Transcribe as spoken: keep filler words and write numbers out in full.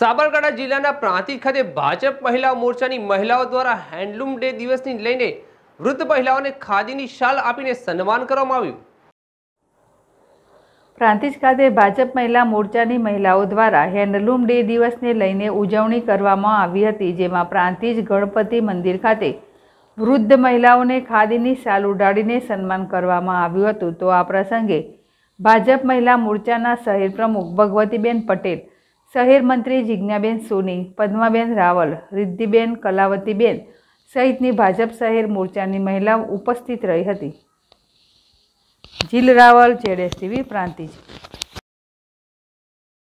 સાબરકાંઠા જિલ્લાના પ્રાંતિજ ખાતે ભાજપ મહિલા મોરચાની મહિલાઓ દ્વારા હેન્ડલૂમ ડે દિવસની લઈને વૃદ્ધ મહિલાઓને ખાદીની શાલ આપીને સન્માન કરવામાં આવ્યું। પ્રાંતિજ ખાતે ભાજપ મહિલા મોરચાની મહિલાઓ દ્વારા હેન્ડલૂમ ડે દિવસને લઈને ઉજવણી કરવામાં આવી હતી, જેમાં પ્રાંતિજ ગણપતિ મંદિર ખાતે વૃદ્ધ મહિલાઓને ખાદીની શાલ ઉડાડીને સન્માન કરવામાં આવ્યું હતું। તો આ પ્રસંગે ભાજપ મહિલા મોરચાના શહેર પ્રમુખ ભગવતીબેન પટેલ, શહેર મંત્રી જિજ્ઞાબેન સોની, પદ્માબેન રાવલ, રિદ્ધિબેન કલાવતીબેન સહિતની ભાજપ શહેર મોરચાની મહિલાઓ ઉપસ્થિત રહી હતી। જીલ રાવલ, જેડેશ ટીવી, પ્રાંતિજ।